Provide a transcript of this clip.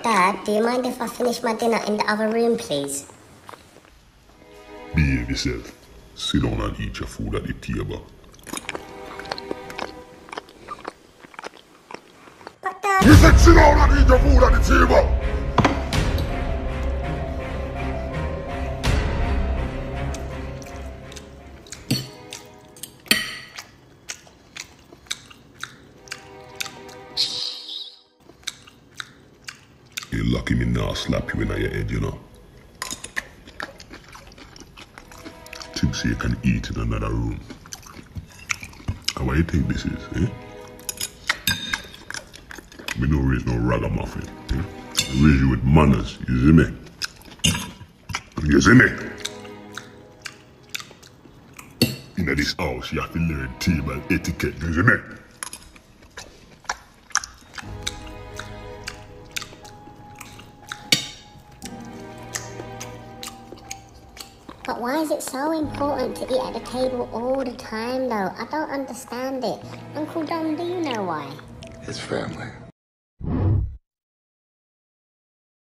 Dad, do you mind if I finish my dinner in the other room, please? Behave yourself. Sit down and eat your food at the table. But Dad... You said sit down and eat your food at the table! You're lucky me now slap you in your head, you know. Think so you can eat in another room. And what you think this is, eh? Me don't raise no ragamuffin, eh? I raise you with manners, you see me? You see me? In this house, you have to learn table etiquette, you see me? But why is it so important to eat at the table all the time, though? I don't understand it. Uncle Dom, do you know why? It's family.